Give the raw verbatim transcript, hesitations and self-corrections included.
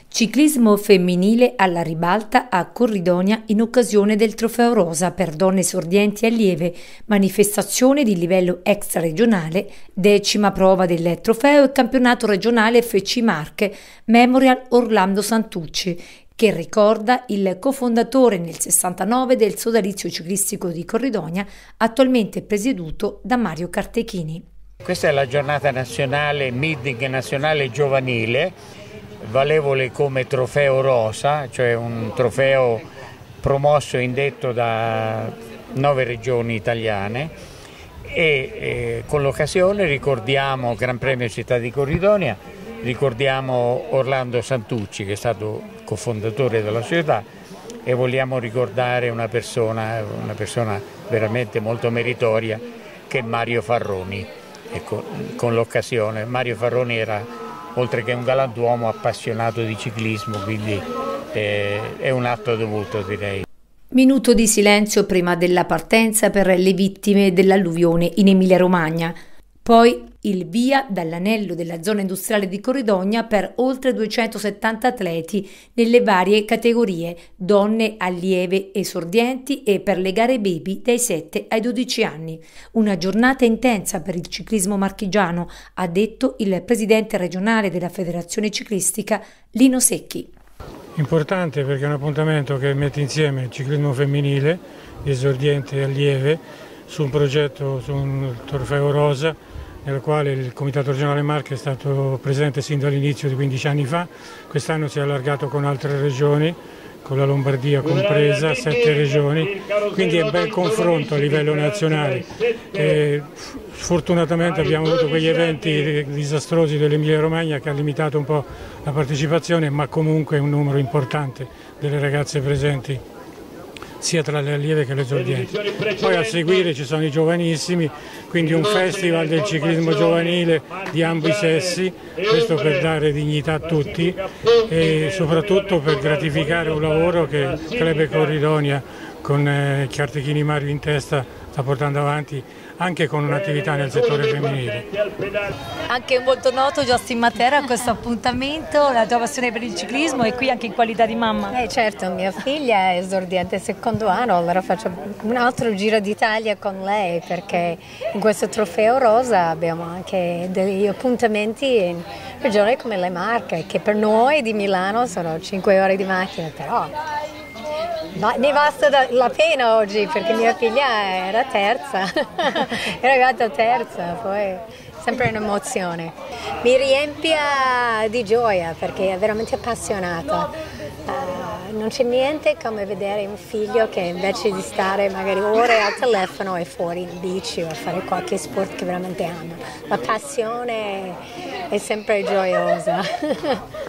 Ciclismo femminile alla ribalta a Corridonia in occasione del Trofeo Rosa per donne esordienti e allieve, manifestazione di livello extraregionale, decima prova del trofeo e campionato regionale F C Marche Memorial Orlando Santucci, che ricorda il cofondatore nel sessantanove del sodalizio ciclistico di Corridonia, attualmente presieduto da Mario Cartechini. Questa è la giornata nazionale, meeting nazionale giovanile, valevole come Trofeo Rosa, cioè un trofeo promosso e indetto da nove regioni italiane e eh, con l'occasione ricordiamo Gran Premio Città di Corridonia, ricordiamo Orlando Santucci che è stato cofondatore della società e vogliamo ricordare una persona, una persona veramente molto meritoria che è Mario Farroni. Ecco, con l'occasione, Mario Farroni era oltre che un galantuomo appassionato di ciclismo, quindi eh, è un atto dovuto, direi. Minuto di silenzio prima della partenza per le vittime dell'alluvione in Emilia-Romagna. Poi il via dall'anello della zona industriale di Corridonia per oltre duecentosettanta atleti nelle varie categorie, donne, allieve, esordienti e per le gare baby dai sette ai dodici anni. Una giornata intensa per il ciclismo marchigiano, ha detto il presidente regionale della Federazione Ciclistica Lino Secchi. Importante perché è un appuntamento che mette insieme il ciclismo femminile, esordiente e allieve, su un progetto, su un Trofeo Rosa, nel quale il Comitato Regionale Marche è stato presente sin dall'inizio di quindici anni fa. Quest'anno si è allargato con altre regioni, con la Lombardia compresa, sette regioni, quindi è un bel confronto a livello nazionale. E sfortunatamente abbiamo avuto quegli eventi disastrosi dell'Emilia Romagna che ha limitato un po' la partecipazione, ma comunque è un numero importante delle ragazze presenti, sia tra le allieve che le esordienti. Poi a seguire ci sono i giovanissimi, quindi un festival del ciclismo giovanile di ambo i sessi, questo per dare dignità a tutti e soprattutto per gratificare un lavoro che il Club Corridonia con eh, Cartechini Mario in testa sta portando avanti anche con un'attività nel settore femminile. Anche molto noto Justin Matera a questo appuntamento, la tua passione per il ciclismo e qui anche in qualità di mamma. Eh certo, mia figlia è esordiente secondo anno, allora faccio un altro giro d'Italia con lei perché in questo Trofeo Rosa abbiamo anche degli appuntamenti in regioni come le Marche, che per noi di Milano sono cinque ore di macchina, però ne basta la pena oggi perché mia figlia era terza, era arrivata terza, poi sempre un'emozione. Mi riempie di gioia perché è veramente appassionata. Uh, non c'è niente come vedere un figlio che invece di stare magari ore al telefono è fuori in bici o a fare qualche sport che veramente ama. La passione è sempre gioiosa.